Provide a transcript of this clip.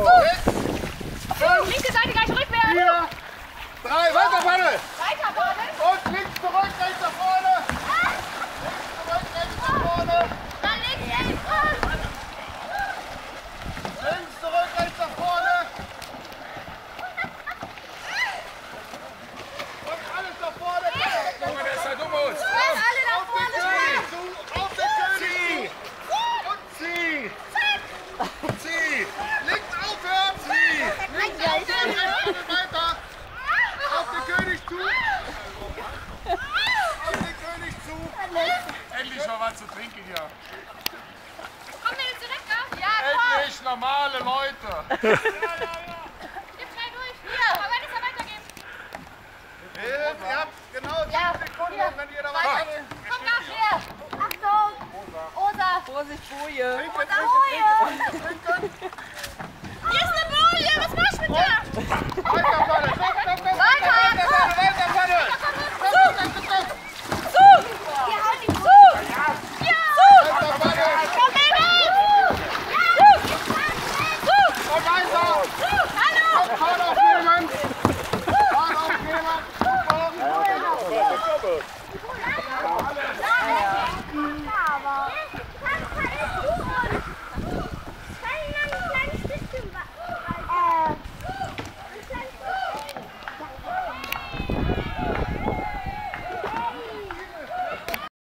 Linke Seite gleich rückwärts. 4, 3, weiter Paddel. Weiter paddeln. Und links zurück, rechts nach vorne. Links zurück, rechts nach vorne. Dann links, rechts. Links zurück, rechts nach vorne. Und alles nach vorne. Guck mal, der ist da dumm aus. Alle nach vorne. Auf den König. Und zieh. Zieh. Links aufhören. Zieh. Links aufhören. Rechts weiter. Auf den König zu. Auf den König zu. Endlich mal was zu trinken hier. Kommen wir jetzt direkt auf? Ja, komm. Endlich normale Leute. Gib schnell durch. Hier. Aber wenn es ja weitergeben. Ihr habt genau 10 Sekunden, wenn ihr da weitergeht. Komm nach hier. Achtung. Rosa. Vorsicht, Boje. Rosa Boje. Hier ist eine Boje. Was machst du mit der? Weiter, Paddel. Stopp, stopp, stopp. Weiter. Weiter, weiter, weiter.